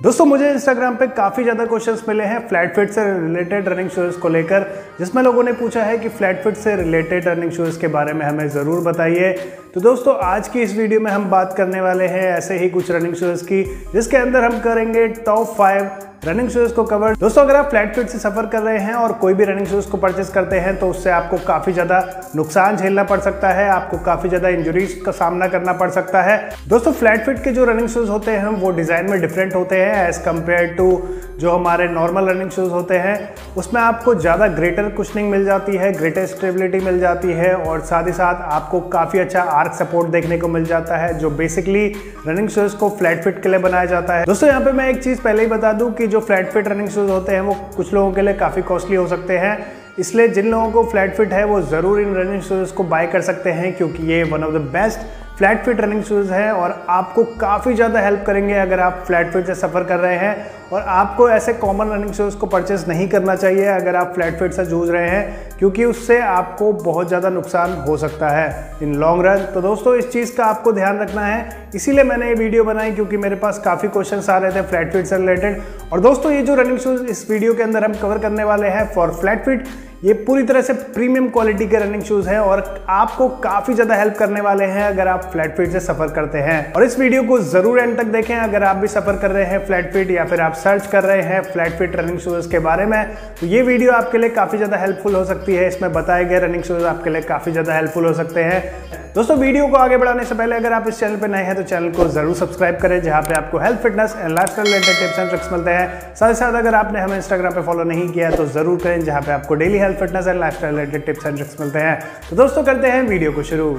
दोस्तों मुझे इंस्टाग्राम पे काफ़ी ज़्यादा क्वेश्चंस मिले हैं फ्लैट फिट से रिलेटेड रनिंग शूज़ को लेकर, जिसमें लोगों ने पूछा है कि फ्लैट फिट से रिलेटेड रनिंग शूज़ के बारे में हमें ज़रूर बताइए। तो दोस्तों आज की इस वीडियो में हम बात करने वाले हैं ऐसे ही कुछ रनिंग शूज़ की, जिसके अंदर हम करेंगे टॉप 5 रनिंग शूज़ को कवर। दोस्तों अगर आप फ्लैट फिट से सफ़र कर रहे हैं और कोई भी रनिंग शूज़ को परचेस करते हैं तो उससे आपको काफ़ी ज़्यादा नुकसान झेलना पड़ सकता है, आपको काफ़ी ज़्यादा इंजरीज का सामना करना पड़ सकता है। दोस्तों फ्लैट फिट के जो रनिंग शूज़ होते हैं वो डिज़ाइन में डिफरेंट होते हैं एज़ कम्पेयर टू जो हमारे नॉर्मल रनिंग शूज़ होते हैं। उसमें आपको ज़्यादा ग्रेटर कुशनिंग मिल जाती है, ग्रेटर स्टेबिलिटी मिल जाती है और साथ ही साथ आपको काफ़ी अच्छा आर्क सपोर्ट देखने को मिल जाता है, जो बेसिकली रनिंग शूज़ को फ्लैट फिट के लिए बनाया जाता है। दोस्तों यहाँ पे मैं एक चीज़ पहले ही बता दूँ कि जो फ्लैट फिट रनिंग शूज़ होते हैं वो कुछ लोगों के लिए काफ़ी कॉस्टली हो सकते हैं, इसलिए जिन लोगों को फ्लैट फिट है वो ज़रूर इन रनिंग शूज़ को बाय कर सकते हैं, क्योंकि ये one of the best flat feet running shoes हैं और आपको काफ़ी ज़्यादा हेल्प करेंगे अगर आप फ्लैट फिट से सफ़र कर रहे हैं। और आपको ऐसे कॉमन रनिंग शूज़ को परचेस नहीं करना चाहिए अगर आप फ्लैट फिट से जूझ रहे हैं, क्योंकि उससे आपको बहुत ज़्यादा नुकसान हो सकता है इन लॉन्ग रन। तो दोस्तों इस चीज़ का आपको ध्यान रखना है, इसीलिए मैंने ये वीडियो बनाई, क्योंकि मेरे पास काफ़ी क्वेश्चंस आ रहे थे फ्लैट फिट से रिलेटेड। और दोस्तों ये जो रनिंग शूज़ इस वीडियो के अंदर हम कवर करने वाले हैं फॉर फ्लैट फिट, ये पूरी तरह से प्रीमियम क्वालिटी के रनिंग शूज़ हैं और आपको काफ़ी ज़्यादा हेल्प करने वाले हैं अगर आप फ्लैट फिट से सफ़र करते हैं। और इस वीडियो को ज़रूर एंड तक देखें अगर आप भी सफ़र कर रहे हैं फ्लैट फिट या फिर आप सर्च कर रहे हैं फ्लैट फिट रनिंग शूज़ के बारे में, तो ये वीडियो आपके लिए काफ़ी ज़्यादा हेल्पफुल हो सकती है। इसमें बताए गए रनिंग शूज़ आपके लिए काफ़ी ज़्यादा हेल्पफुल हो सकते हैं। दोस्तों वीडियो को आगे बढ़ाने से पहले अगर आप इस चैनल पर नए हैं तो चैनल को जरूर सब्सक्राइब करें, जहां पे आपको health, fitness and lifestyle related tips and tricks मिलते हैं। साथ ही साथ अगर आपने हमें इंस्टाग्राम पे फॉलो नहीं किया तो जरूर करें, जहां पे आपको daily health, fitness and lifestyle related tips and tricks मिलते हैं। तो दोस्तों करते हैं वीडियो को शुरू।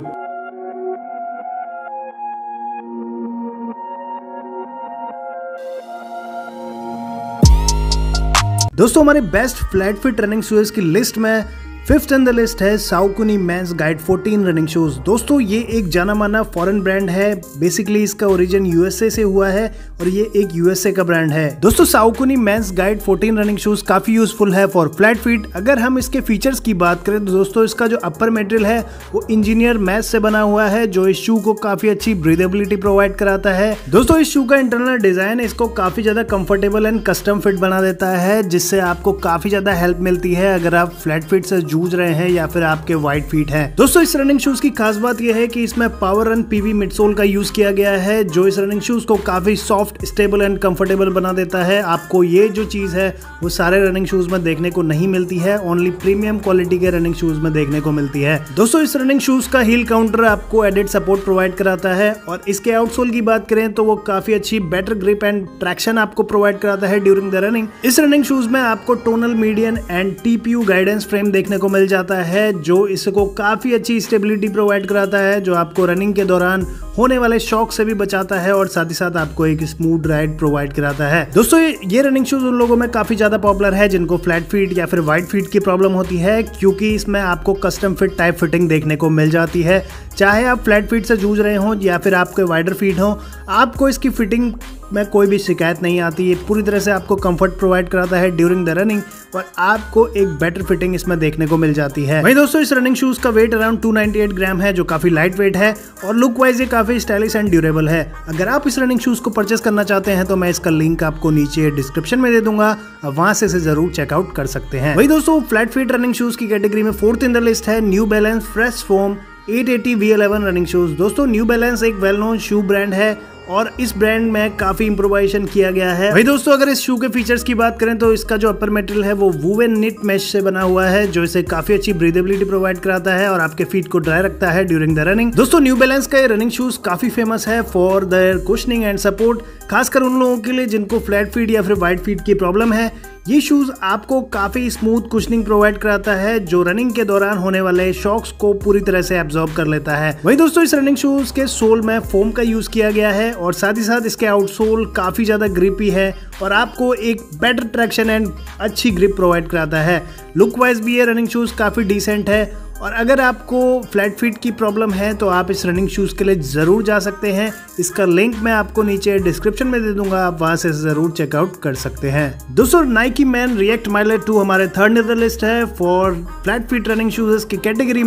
दोस्तों हमारे best flat feet running shoes की लिस्ट में फिफ्थ इन द लिस्ट है Saucony men's Guide 14 running shoes. दोस्तों ये एक जाना माना फॉरेन ब्रांड है, बेसिकली इसका ओरिजिन यूएसए से हुआ है और ये एक यूएसए का ब्रांड है। दोस्तों Saucony men's Guide 14 running shoes काफी यूजफुल है फॉर फ्लैट फीट। अगर हम इसके फीचर्स की बात करें तो दोस्तों इसका जो अपर मटेरियल है वो इंजीनियर मैश से बना हुआ है, जो इस शू को काफी अच्छी ब्रीदेबिलिटी प्रोवाइड कराता है। दोस्तों इस शू का इंटरनल डिजाइन इसको काफी ज्यादा कंफर्टेबल एंड कस्टम फिट बना देता है, जिससे आपको काफी ज्यादा हेल्प मिलती है अगर आप फ्लैट फिट से जूझ रहे हैं या फिर आपके वाइड फीट हैं। दोस्तों इस रनिंग शूज की खास बात यह है कि इसमें पावर रन पीवी मिडसोल का यूज किया गया है, जो इस रनिंग शूज को काफी सॉफ्ट, स्टेबल एंड कंफर्टेबल बना देता है। आपको ये जो चीज है वो सारे रनिंग शूज में देखने को नहीं मिलती है, ओनली प्रीमियम क्वालिटी के रनिंग शूज में देखने को मिलती है। दोस्तों इस रनिंग शूज का हील काउंटर आपको एडेड सपोर्ट प्रोवाइड कराता है और इसके आउटसोल की बात करें तो वो काफी अच्छी बेटर ग्रिप एंड ट्रैक्शन आपको प्रोवाइड कराता है ड्यूरिंग द रनिंग। इस रनिंग शूज में आपको tonal, median and TPU guidance frame देखने को मिल जाता है, जो इसको काफी अच्छी स्टेबिलिटी प्रोवाइड कराता है, जो आपको रनिंग के दौरान होने वाले शॉक से भी बचाता है और साथ ही साथ आपको एक स्मूथ राइड प्रोवाइड कराता है। दोस्तों ये रनिंग शूज उन लोगों में काफी ज्यादा पॉपुलर है जिनको फ्लैट फीट या फिर वाइड फीट की प्रॉब्लम होती है, क्योंकि इसमें आपको कस्टम फिट टाइप फिटिंग देखने को मिल जाती है। चाहे आप फ्लैट फीट से जूझ रहे हो या फिर आपके वाइडर फीट हो, आपको इसकी फिटिंग में कोई भी शिकायत नहीं आती। ये पूरी तरह से आपको कंफर्ट प्रोवाइड कराता है ड्यूरिंग द रनिंग और आपको एक बेटर फिटिंग इसमें देखने को मिल जाती है। वहीं दोस्तों इस रनिंग शूज का वेट अराउंड 298 ग्राम है, जो काफी लाइट वेट है और लुक वाइज ये काफी स्टाइलिश एंड ड्यूरेबल है। अगर आप इस रनिंग शूज को परचेस करना चाहते हैं तो मैं इसका लिंक आपको नीचे डिस्क्रिप्शन में दे दूंगा, आप वहां से इसे जरूर चेकआउट कर सकते हैं। वही दोस्तों फ्लैट फीट रनिंग शूज की कैटेगरी में फोर्थ इन द लिस्ट है New Balance Fresh Foam 880 V11 running shoes. दोस्तों न्यू बैलेंस एक वेल नोन शू ब्रांड है और इस ब्रांड में काफी इम्प्रोवाइजेशन किया गया है। भाई दोस्तों अगर इस शू के फीचर्स की बात करें तो इसका जो अपर मटेरियल है वो वूवन निट मैश से बना हुआ है, जो इसे काफी अच्छी ब्रीदेबिलिटी प्रोवाइड कराता है और आपके फीट को ड्राई रखता है ड्यूरिंग द रनिंग। दोस्तों न्यू बैलेंस का ये रनिंग शूज काफी फेमस है for their cushioning and support, खासकर उन लोगों के लिए जिनको फ्लैट फीट या फिर वाइड फीट की प्रॉब्लम है। ये शूज आपको काफी स्मूथ कुशनिंग प्रोवाइड कराता है, जो रनिंग के दौरान होने वाले शॉक्स को पूरी तरह से एब्जॉर्ब कर लेता है। वहीं दोस्तों इस रनिंग शूज के सोल में फोम का यूज किया गया है और साथ ही साथ इसके आउटसोल काफी ज्यादा ग्रिपी है और आपको एक बेटर ट्रैक्शन एंड अच्छी ग्रिप प्रोवाइड कराता है। लुक वाइज भी ये रनिंग शूज काफी डिसेंट है और अगर आपको फ्लैट फीट की प्रॉब्लम है तो आप इस रनिंग शूज के लिए जरूर जा सकते हैं। इसका लिंक मैं आपको नीचे डिस्क्रिप्शन में दे दूंगा, आप वहां से जरूर चेकआउट कर सकते हैं। दोस्तों नाइकी मैन रिएक्ट माइलेज 2 हमारे थर्ड इन द लिस्ट है for flat feet running shoes की कैटेगरी में।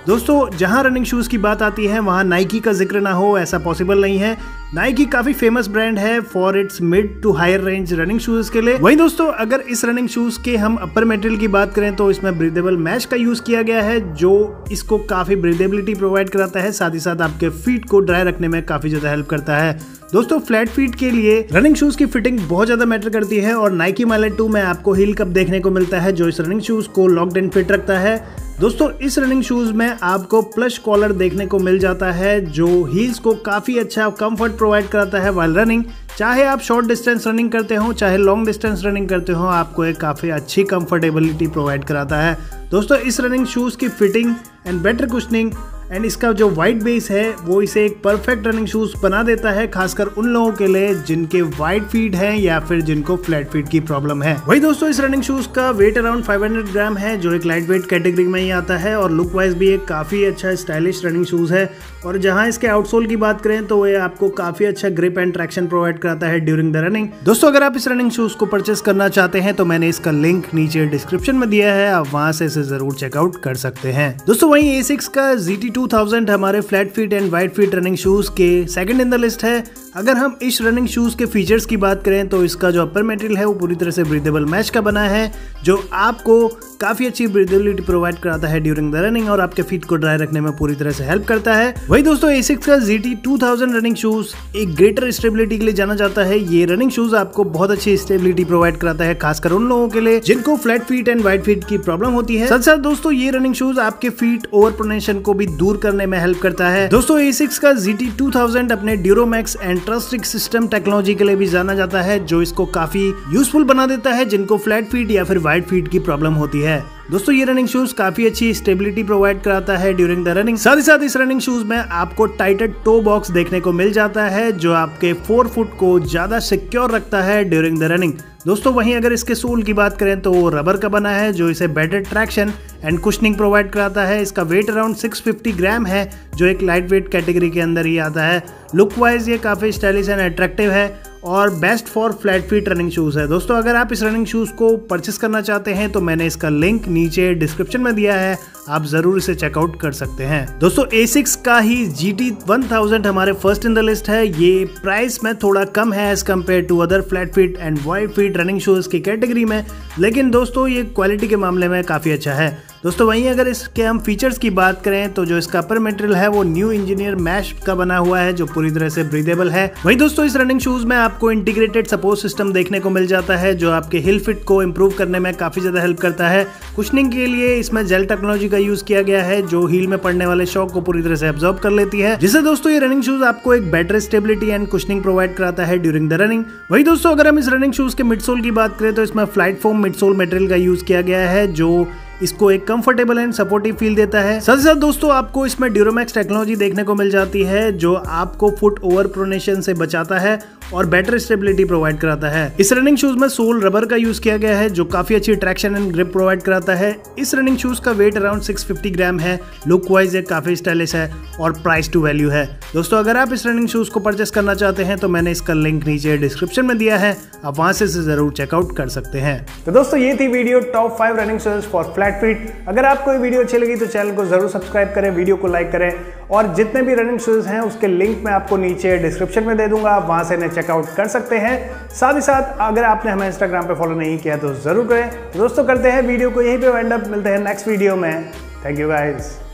दोस्तों जहां रनिंग शूज की बात आती है वहां नाइकी का जिक्र ना हो ऐसा पॉसिबल नहीं है। नाइकी काफी फेमस ब्रांड है for its mid to higher range running shoes के लिए। वहीं दोस्तों अगर इस रनिंग शूज के हम अपर मटेरियल की बात करें तो इसमें ब्रीदेबल मैश का यूज किया गया है जो इसको काफी ब्रीदेबिलिटी प्रोवाइड कराता है, साथ ही साथ आपके फीट को ड्राई रखने में काफी ज्यादा हेल्प करता है। दोस्तों फ्लैट फीट के लिए रनिंग शूज की फिटिंग बहुत ज्यादा मैटर करती है और नाइकी माइलेट 2 में आपको हील कप देखने को मिलता है जो इस रनिंग शूज को लॉक्ड एंड फिट रखता है। दोस्तों इस रनिंग शूज में आपको प्लश कॉलर देखने को मिल जाता है जो हील्स को काफी अच्छा कंफर्ट प्रोवाइड कराता है वाइल रनिंग। चाहे आप शॉर्ट डिस्टेंस रनिंग करते हो चाहे लॉन्ग डिस्टेंस रनिंग करते हो, आपको एक काफी अच्छी कंफर्टेबिलिटी प्रोवाइड कराता है। दोस्तों इस रनिंग शूज की fitting and better cushioning and इसका जो वाइड बेस है वो इसे एक परफेक्ट रनिंग शूज बना देता है, खासकर उन लोगों के लिए जिनके वाइड फीट हैं या फिर जिनको फ्लैट फीट की प्रॉब्लम है। वही दोस्तों इस रनिंग शूज का वेट अराउंड 500 ग्राम है जो एक लाइट वेट कैटेगरी में ही आता है और लुक वाइज भी एक काफी अच्छा स्टाइलिश रनिंग शूज है। और जहां इसके आउटसोल की बात करें तो ये आपको काफी अच्छा ग्रिप एंड ट्रैक्शन प्रोवाइड कराता है ड्यूरिंग द रनिंग। दोस्तों अगर आप इस रनिंग शूज को परचेस करना चाहते हैं तो मैंने इसका लिंक नीचे डिस्क्रिप्शन में दिया है, आप वहां से इसे जरूर चेकआउट कर सकते हैं। दोस्तों वहीं ASICS का GT2000 हमारे flat feet and wide feet running shoes के सेकंड इन द लिस्ट है। अगर हम इस रनिंग शूज के फीचर्स की बात करें तो इसका जो अपर मटेरियल है वो पूरी तरह से ब्रीदेबल मैश का बना है जो आपको काफी अच्छी ब्रीदेबिलिटी प्रोवाइड कराता है ड्यूरिंग द रनिंग और आपके फीट को ड्राई रखने में पूरी तरह से हेल्प करता है। वही दोस्तों ASICS का GT2000 रनिंग शूज एक ग्रेटर स्टेबिलिटी के लिए जाना जाता है। ये रनिंग शूज आपको बहुत अच्छी स्टेबिलिटी प्रोवाइड कराता है, खासकर उन लोगों के लिए जिनको flat feet and wide feet की प्रॉब्लम होती है। साथ साथ दोस्तों ये रनिंग शूज आपके फीट ओवर प्रोनेशन को भी दूर करने में हेल्प करता है। दोस्तों ASICS का GT2000 अपने Duromax and Trusstic system technology के लिए भी जाना जाता है जो इसको काफी यूजफुल बना देता है जिनको फ्लैट फीट या फिर वाइड फीट की प्रॉब्लम होती है। दोस्तों ये रनिंग शूज काफी अच्छी स्टेबिलिटी प्रोवाइड कराता है ड्यूरिंग द रनिंग। साथ ही साथ इस रनिंग शूज में आपको टाइटेड टो बॉक्स देखने को मिल जाता है जो आपके 4 फुट को ज्यादा सिक्योर रखता है ड्यूरिंग द रनिंग। दोस्तों वहीं अगर इसके सोल की बात करें तो वो रबर का बना है जो इसे better traction and cushioning provide कराता है। इसका वेट अराउंड 650 ग्राम है जो एक लाइट वेट कैटेगरी के अंदर ही आता है। लुक वाइज ये काफी स्टाइलिश एंड अट्रैक्टिव है और best for flat feet running shoes है। दोस्तों अगर आप इस रनिंग शूज को परचेस करना चाहते हैं तो मैंने इसका लिंक नीचे डिस्क्रिप्शन में दिया है, आप जरूर इसे चेकआउट कर सकते हैं। दोस्तों ASICS का ही GT1000 हमारे फर्स्ट इन द लिस्ट है। ये प्राइस में थोड़ा कम है as compare to other flat feet and wide feet running shoes की कैटेगरी में, लेकिन दोस्तों ये क्वालिटी के मामले में काफी अच्छा है। दोस्तों वहीं अगर इसके हम फीचर्स की बात करें तो जो इसका अपर मटेरियल है वो न्यू इंजीनियर मैश का बना हुआ है जो पूरी तरह से ब्रीदेबल है। वहीं दोस्तों इस रनिंग शूज में आपको इंटीग्रेटेड सपोर्ट सिस्टम देखने को मिल जाता है जो आपके हिल फिट को इंप्रूव करने में काफी ज्यादा हेल्प करता है। कुशनिंग के लिए इसमें जेल टेक्नोलॉजी का यूज किया गया है जो हील में पड़ने वाले शॉक को पूरी तरह से एब्जॉर्ब कर लेती है, जिससे दोस्तों ये रनिंग शूज आपको एक better stability and cushioning provide कराता है ड्यूरिंग द रनिंग। वही दोस्तों अगर हम इस रनिंग शूज के मिडसोल की बात करें तो इसमें फ्लाइट फोम मिडसोल मटेरियल का यूज किया गया है जो इसको एक कंफर्टेबल एंड सपोर्टिव फील देता है। साथ ही साथ दोस्तों आपको इसमें ड्यूरोमैक्स टेक्नोलॉजी देखने को मिल जाती है जो आपको फुट ओवर प्रोनेशन से बचाता है और बेटर स्टेबिलिटी प्रोवाइड कराता है। इस रनिंग शूज में सोल रबर का यूज किया गया है जो काफी अच्छी ट्रैक्शन एंड ग्रिप प्रोवाइड कराता है। इस रनिंग शूज का वेट अराउंड 650 ग्राम है। लुक वाइज ये काफी स्टाइलिश है और प्राइस टू वैल्यू है। दोस्तों अगर आप इस रनिंग शूज को परचेस करना चाहते हैं तो मैंने इसका लिंक नीचे डिस्क्रिप्शन में दिया है, आप वहां से इसे जरूर चेकआउट कर सकते हैं। तो दोस्तों ये थी video top 5 running shoes for flat feet. अगर आपको ये वीडियो अच्छी लगी तो चैनल को जरूर सब्सक्राइब करें, वीडियो को लाइक करें और जितने भी रनिंग शूज हैं उसके लिंक मैं आपको नीचे डिस्क्रिप्शन में दे दूंगा, आप वहां से इन्हें चेकआउट कर सकते हैं। साथ ही साथ अगर आपने हमें इंस्टाग्राम पे फॉलो नहीं किया तो जरूर करें। तो दोस्तों करते हैं वीडियो को यहीं पे वाइंड अप, मिलते हैं नेक्स्ट वीडियो में। Thank you guys.